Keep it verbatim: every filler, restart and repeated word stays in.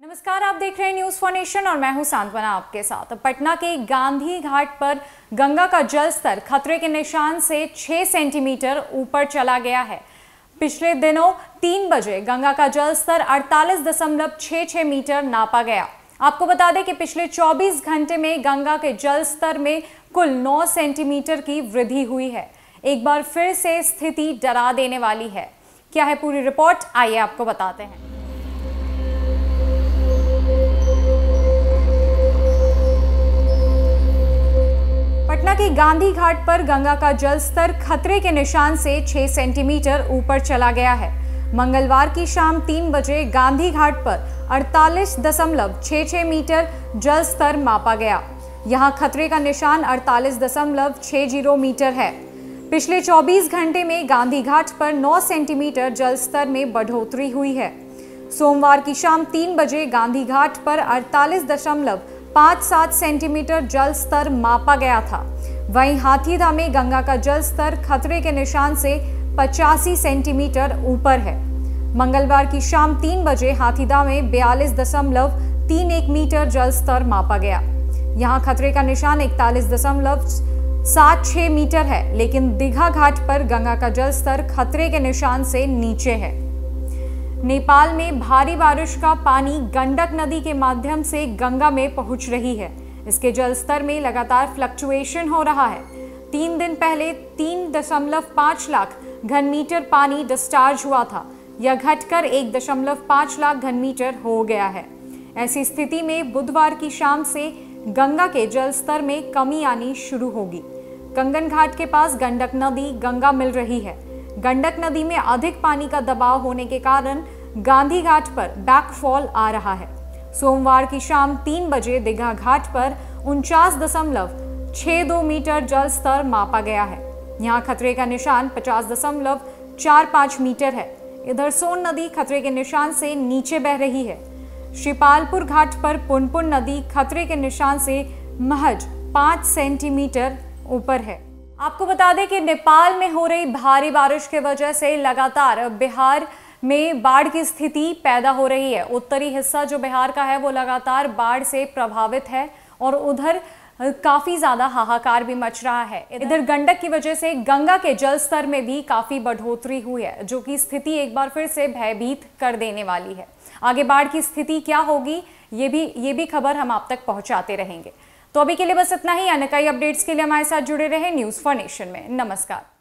नमस्कार, आप देख रहे हैं न्यूज फॉर नेशन और मैं हूं सांत्वना आपके साथ। पटना के गांधी घाट पर गंगा का जल स्तर खतरे के निशान से छह सेंटीमीटर ऊपर चला गया है। पिछले दिनों तीन बजे गंगा का जल स्तर अड़तालीस दशमलव छह छह मीटर नापा गया। आपको बता दें कि पिछले चौबीस घंटे में गंगा के जल स्तर में कुल नौ सेंटीमीटर की वृद्धि हुई है। एक बार फिर से स्थिति डरा देने वाली है। क्या है पूरी रिपोर्ट, आइए आपको बताते हैं। पटना के गांधी घाट पर गंगा का जल स्तर खतरे के निशान से छह सेंटीमीटर ऊपर चला गया है। मंगलवार की शाम तीन बजे गांधी घाट पर अड़तालीस दशमलव छह छह मीटर जल स्तर मापा गया। यहां खतरे का निशान अड़तालीस दशमलव छह शून्य मीटर है। पिछले चौबीस घंटे में गांधी घाट पर नौ सेंटीमीटर जल स्तर में बढ़ोतरी हुई है। सोमवार की शाम तीन बजे गांधी घाट पर अड़तालीस दशमलव पाँच सात सेंटीमीटर जल स्तर मापा गया था। वहीं हाथीदह में गंगा का जल स्तर खतरे के निशान से पचासी सेंटीमीटर ऊपर है। मंगलवार की शाम तीन बजे हाथीदह में बयालीस दशमलव तीन एक मीटर जल स्तर मापा गया। यहां खतरे का निशान इकतालीस दशमलव सात छह मीटर है, लेकिन दीघा घाट पर गंगा का जल स्तर खतरे के निशान से नीचे है। नेपाल में भारी बारिश का पानी गंडक नदी के माध्यम से गंगा में पहुंच रही है। इसके जल स्तर में लगातार फ्लक्चुएशन हो रहा है। तीन दिन पहले तीन दशमलव पाँच लाख घन मीटर पानी डिस्चार्ज हुआ था। यह घटकर एक दशमलव पाँच लाख घन मीटर हो गया है। ऐसी स्थिति में बुधवार की शाम से गंगा के जल स्तर में कमी आनी शुरू होगी। कंगन घाट के पास गंडक नदी गंगा मिल रही है। गंडक नदी में अधिक पानी का दबाव होने के कारण गांधी घाट पर बैकफॉल आ रहा है। सोमवार की शाम तीन बजे दीघा घाट पर उनचास दशमलव छह दो मीटर जल स्तर मापा गया है। यहाँ खतरे का निशान पचास दशमलव चार पाँच मीटर है। इधर सोन नदी खतरे के निशान से नीचे बह रही है। श्रीपालपुर घाट पर पुनपुन नदी खतरे के निशान से महज पाँच सेंटीमीटर ऊपर है। आपको बता दें कि नेपाल में हो रही भारी बारिश की वजह से लगातार बिहार में बाढ़ की स्थिति पैदा हो रही है। उत्तरी हिस्सा जो बिहार का है वो लगातार बाढ़ से प्रभावित है और उधर काफी ज्यादा हाहाकार भी मच रहा है। इधर गंडक की वजह से गंगा के जल स्तर में भी काफी बढ़ोतरी हुई है, जो कि स्थिति एक बार फिर से भयभीत कर देने वाली है। आगे बाढ़ की स्थिति क्या होगी, ये भी ये भी खबर हम आप तक पहुंचाते रहेंगे। तो अभी के लिए बस इतना ही। अन्य कई अपडेट्स के लिए हमारे साथ जुड़े रहे न्यूज फॉर नेशन में। नमस्कार।